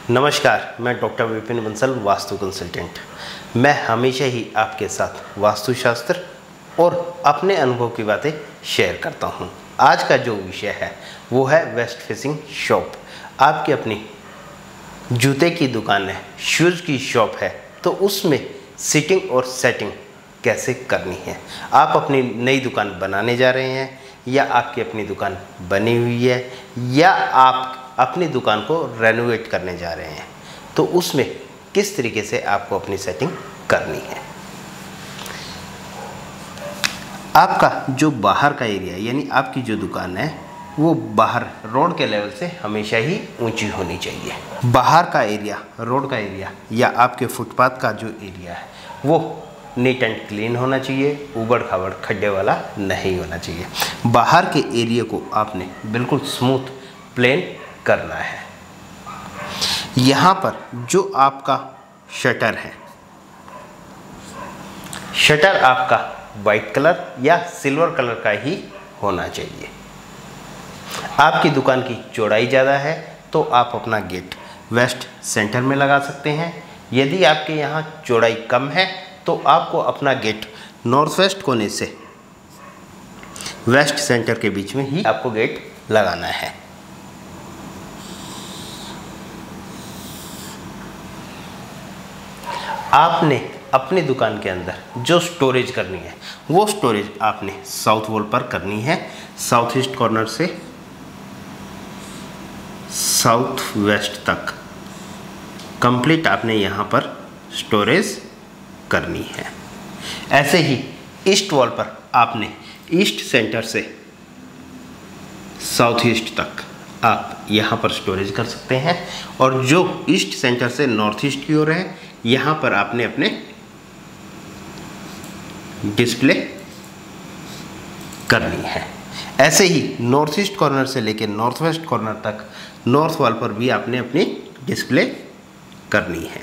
नमस्कार, मैं doctor Vipin Bansal, vastu consultant. मैं हमेशा ही आपके साथ वास्तुशास्त्र और अपने अनुभव की बातें शेयर करता हूं। आज का जो विषय है वो है वेस्ट फेसिंग शॉप। आपकी अपनी जूते की दुकान है, शूज़ की शॉप है, तो उसमें सिटिंग और सेटिंग कैसे करनी है। आप अपनी नई दुकान बनाने जा रहे हैं या आपकी अपनी दुकान बनी हुई है या आप अपनी दुकान को रेनोवेट करने जा रहे हैं, तो उसमें किस तरीके से आपको अपनी सेटिंग करनी है। आपका जो बाहर का एरिया यानी आपकी जो दुकान है वो बाहर रोड के लेवल से हमेशा ही ऊंची होनी चाहिए। बाहर का एरिया, रोड का एरिया या आपके फुटपाथ का जो एरिया है वो नीट एंड क्लीन होना चाहिए, उबड़ खाबड़ खड्डे वाला नहीं होना चाहिए। बाहर के एरिया को आपने बिल्कुल स्मूथ प्लेन करना है। यहाँ पर जो आपका शटर है, शटर आपका वाइट कलर या सिल्वर कलर का ही होना चाहिए। आपकी दुकान की चौड़ाई ज़्यादा है तो आप अपना गेट वेस्ट सेंटर में लगा सकते हैं। यदि आपके यहाँ चौड़ाई कम है तो आपको अपना गेट नॉर्थ वेस्ट कोने से वेस्ट सेंटर के बीच में ही आपको गेट लगाना है। आपने अपनी दुकान के अंदर जो स्टोरेज करनी है वो स्टोरेज आपने साउथ वॉल पर करनी है। साउथ ईस्ट कॉर्नर से साउथ वेस्ट तक कंप्लीट आपने यहाँ पर स्टोरेज करनी है। ऐसे ही ईस्ट वॉल पर आपने ईस्ट सेंटर से साउथ ईस्ट तक आप यहाँ पर स्टोरेज कर सकते हैं, और जो ईस्ट सेंटर से नॉर्थ ईस्ट की ओर है यहाँ पर आपने अपने डिस्प्ले करनी है। ऐसे ही नॉर्थ ईस्ट कॉर्नर से लेकर नॉर्थ वेस्ट कॉर्नर तक नॉर्थ वॉल पर भी आपने अपनी डिस्प्ले करनी है।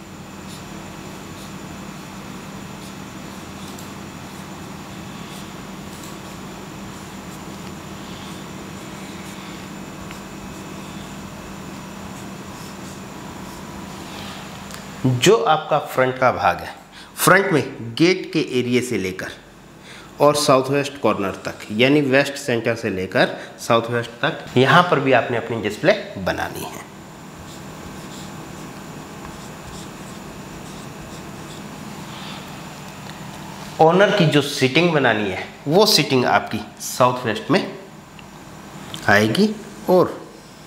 जो आपका फ्रंट का भाग है, फ्रंट में गेट के एरिया से लेकर और साउथ वेस्ट कॉर्नर तक यानी वेस्ट सेंटर से लेकर साउथ वेस्ट तक यहाँ पर भी आपने अपनी डिस्प्ले बनानी है। ओनर की जो सीटिंग बनानी है वो सीटिंग आपकी साउथ वेस्ट में आएगी और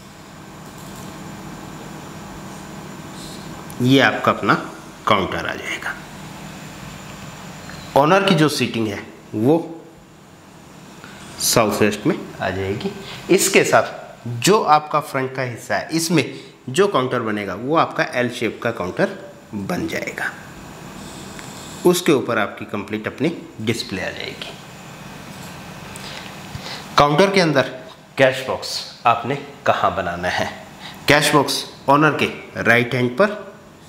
ये आपका अपना काउंटर आ जाएगा। ऑनर की जो सीटिंग है वो साउथ वेस्ट में आ जाएगी। इसके साथ जो आपका फ्रंट का हिस्सा है इसमें जो काउंटर बनेगा वो आपका एल शेप का काउंटर बन जाएगा। उसके ऊपर आपकी कंप्लीट अपनी डिस्प्ले आ जाएगी। काउंटर के अंदर कैश बॉक्स आपने कहाँ बनाना है। कैश बॉक्स ऑनर के राइट हैंड पर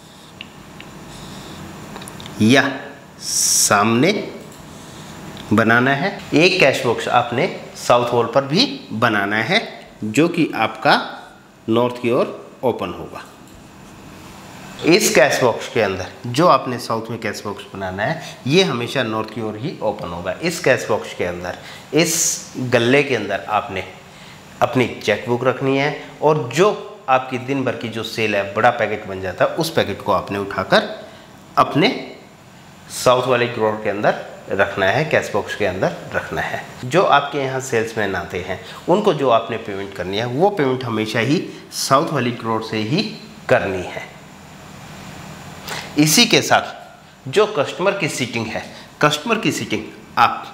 या सामने बनाना है। एक कैश बॉक्स आपने साउथ वॉल पर भी बनाना है जो कि आपका नॉर्थ की ओर ओपन होगा। इस कैश बॉक्स के अंदर जो आपने साउथ में कैश बॉक्स बनाना है ये हमेशा नॉर्थ की ओर ही ओपन होगा। इस कैश बॉक्स के अंदर, इस गल्ले के अंदर आपने अपनी चेकबुक रखनी है, और जो आपकी दिन भर की जो सेल है, बड़ा पैकेट बन जाता है, उस पैकेट को आपने उठाकर अपने साउथ वाले ड्रॉर के अंदर रखना है, कैश बॉक्स के अंदर रखना है। जो आपके यहाँ सेल्समैन आते हैं उनको जो आपने पेमेंट करनी है वो पेमेंट हमेशा ही साउथ वाली ड्रॉर से ही करनी है। इसी के साथ जो कस्टमर की सीटिंग है, कस्टमर की सीटिंग आप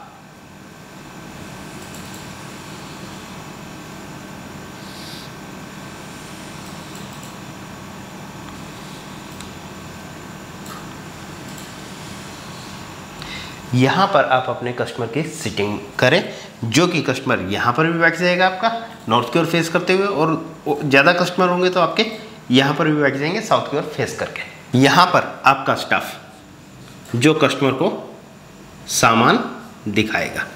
यहाँ पर आप अपने कस्टमर की सीटिंग करें, जो कि कस्टमर यहाँ पर भी बैठ जाएगा आपका नॉर्थ की ओर फेस करते हुए, और ज़्यादा कस्टमर होंगे तो आपके यहाँ पर भी बैठ जाएंगे साउथ की ओर फेस करके। यहाँ पर आपका स्टाफ जो कस्टमर को सामान दिखाएगा,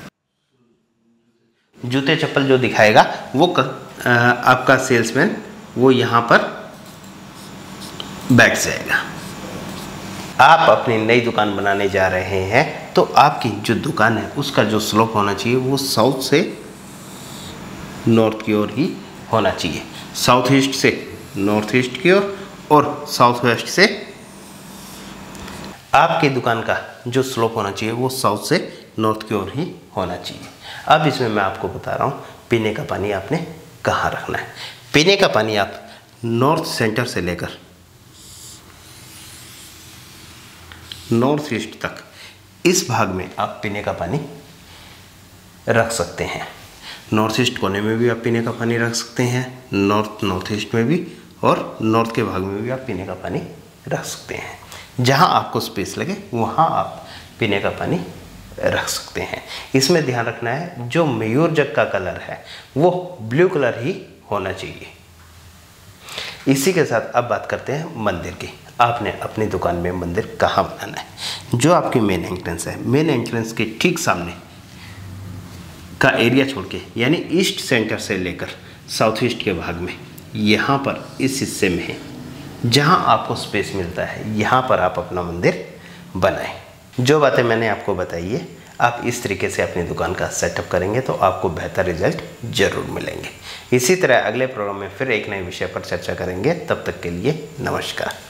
जूते चप्पल जो दिखाएगा वो आपका सेल्समैन वो यहाँ पर बैठ जाएगा। आप अपनी नई दुकान बनाने जा रहे हैं तो आपकी जो दुकान है उसका जो स्लोप होना चाहिए वो साउथ से नॉर्थ की ओर ही होना चाहिए, साउथ ईस्ट से नॉर्थ ईस्ट की ओर और साउथ वेस्ट से। आपकी दुकान का जो स्लोप होना चाहिए वो साउथ से नॉर्थ की ओर ही होना चाहिए। अब इसमें मैं आपको बता रहा हूँ पीने का पानी आपने कहाँ रखना है। पीने का पानी आप नॉर्थ सेंटर से लेकर नॉर्थ ईस्ट तक इस भाग में आप पीने का पानी रख सकते हैं। नॉर्थ ईस्ट कोने में भी आप पीने का पानी रख सकते हैं, नॉर्थ ईस्ट में भी, और नॉर्थ के भाग में भी आप पीने का पानी रख सकते हैं। जहां आपको स्पेस लगे वहां आप पीने का पानी रख सकते हैं। इसमें ध्यान रखना है जो मयूर जग का कलर है वो ब्लू कलर ही होना चाहिए। इसी के साथ अब बात करते हैं मंदिर की। आपने अपनी दुकान में मंदिर कहाँ बनाना है। जो आपकी मेन एंट्रेंस है, मेन एंट्रेंस के ठीक सामने का एरिया छोड़ के, यानी ईस्ट सेंटर से लेकर साउथ ईस्ट के भाग में, यहाँ पर इस हिस्से में है जहाँ आपको स्पेस मिलता है, यहाँ पर आप अपना मंदिर बनाएं। जो बातें मैंने आपको बताई है आप इस तरीके से अपनी दुकान का सेटअप करेंगे तो आपको बेहतर रिजल्ट जरूर मिलेंगे। इसी तरह अगले प्रोग्राम में फिर एक नए विषय पर चर्चा करेंगे। तब तक के लिए नमस्कार।